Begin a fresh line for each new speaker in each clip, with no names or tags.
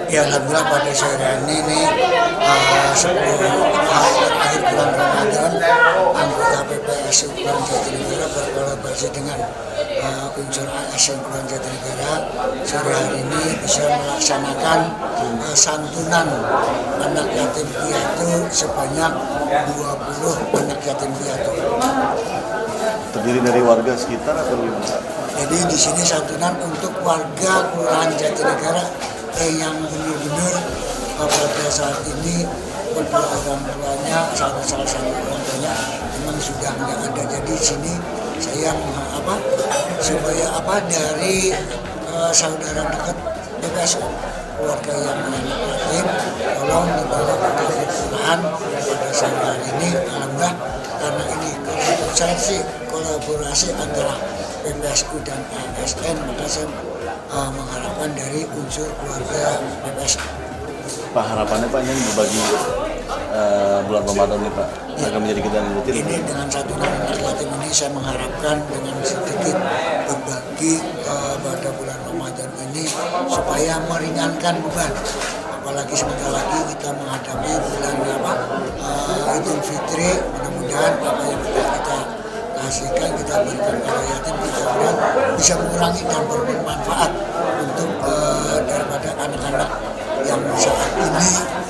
Ya alhamdulillah pada sore ini sebelum akhir bulan Ramadan, anggota PPSU Kelurahan Jatinegara berkolaborasi dengan unsur ASN Kelurahan Jatinegara sore hari ini bisa melaksanakan santunan anak yatim piatu sebanyak 20 anak yatim piatu.
Terdiri dari warga sekitar atau gimana?
Jadi di sini santunan untuk warga Kelurahan Jatinegara yang benar-benar pada saat ini kedua orang tuanya, salah satu orang tuanya memang sudah nggak ada. Jadi sini saya supaya dari saudara dekat PPSU keluarga yang yatim, tolong dibawa ke kelurahan pada saat hari ini. Alhamdulillah karena ini kolaborasi antara PPSU dan ASN, maka saya mengharapkan dari unsur keluarga PPSU.
Pak, harapannya Pak ini berbagi bulan Ramadan nih Pak, akan menjadi kegiatan rutin.
Ini dengan satu anak yatim ini saya mengharapkan dengan sedikit berbagi pada bulan Ramadan ini supaya meringankan beban. Apalagi sebentar lagi kita menghadapi bulan Idul Fitri, mudah-mudahan apa yang kita kasihkan, kita berikan kepada yatim, kita bisa mengurangi dan bermanfaat untuk daripada anak-anak yang saat ini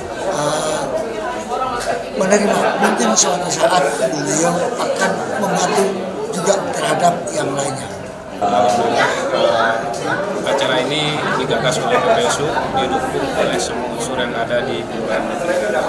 menerima. Mungkin suatu saat beliau akan membantu juga terhadap yang lainnya.
Acara ini digagas oleh PPSU, didukung oleh semua unsur yang ada di Kelurahan Jatinegara.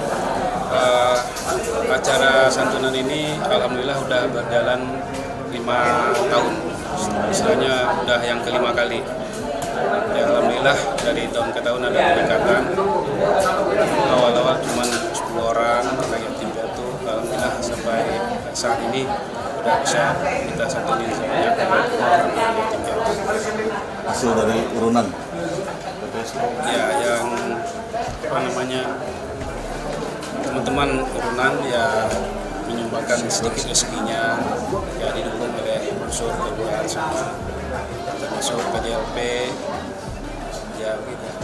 Acara santunan ini alhamdulillah sudah berjalan 5 tahun, istilahnya udah yang kelima kali. Ya, alhamdulillah dari tahun ke tahun ada peningkatan. Awal-awal cuma 10 orang anak yatim piatu, alhamdulillah sampai saat ini sudah bisa kita santunin sebanyak 20 orang anak yatim piatu.
Hasil dari urunan
Ya, yang teman-teman urunan ya menyumbangkan sedikit rezekinya, ya didukung oleh unsur kelurahan semua, termasuk PDLP, ya gitu.